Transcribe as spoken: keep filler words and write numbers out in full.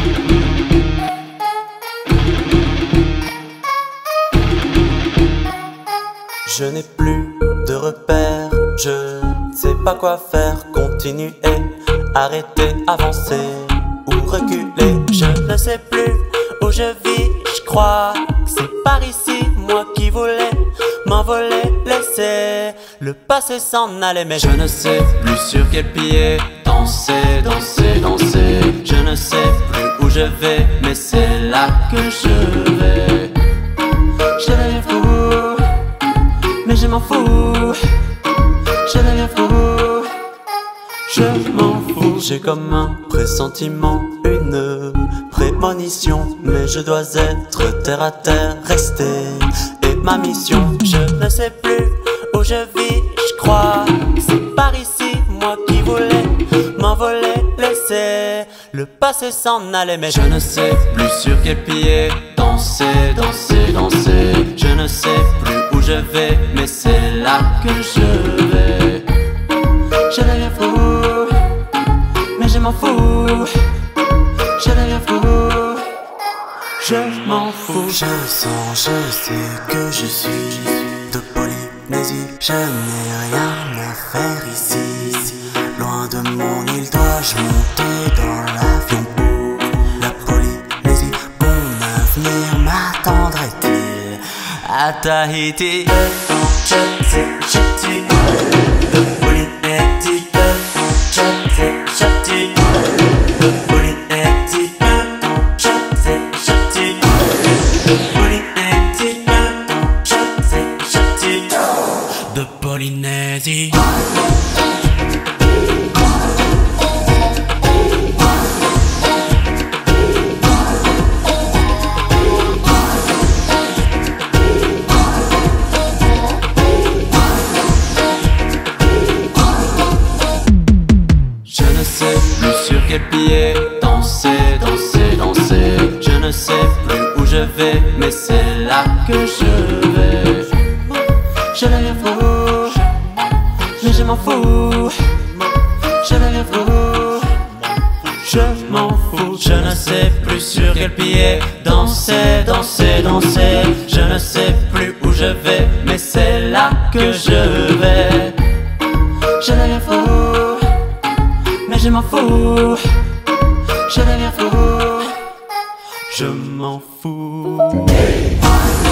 Je n'ai plus de repères, je sais pas quoi faire, continuer, arrêter, avancer ou reculer. Je ne sais plus où je vis, je crois que c'est par ici, moi qui voulais m'envoler, laisser le passé s'en aller. Mais je ne sais plus sur quel pied danser, danser, danser. Je ne sais plus où je vais, mais c'est là que je vais. Je deviens fou, mais je m'en fous. Je deviens fou, je m'en fous. J'ai comme un pressentiment, une prémonition, mais je dois être terre à terre, rester est ma mission. Je ne sais plus où je vis, je crois que c'est par ici, moi qui voulais m'envoler, laisser le passé s'en aller. Mais je ne sais plus sur quel pied danser, danser, danser. Je ne sais plus où je vais, mais c'est là que je vais. Je deviens fou, mais je m'en fous. Je deviens fou, je m'en fous. Je sens, je sais que je suis de Polynésie. Je n'ai rien à faire ici. Loin de mon île, dois-je monter dans l'avion pour la Polynésie? Mon avenir m'attendrait-il à Tahiti? Je sais, je dis de Polynésie. Je sais, je dis de Polynésie. Je sais, je dis de Polynésie. Je sais, je dis de Polynésie. Pied, danser, danser, danser. Je ne sais plus où je vais, mais c'est là que je vais. Je deviens fou, mais je m'en fous. Je deviens fou, je m'en fous. Je ne sais plus sur quel pied danser, danser, danser. Je ne sais plus où je vais, mais c'est là que je vais. Je deviens fou, mais je m'en fous. Je deviens fou, je m'en fous.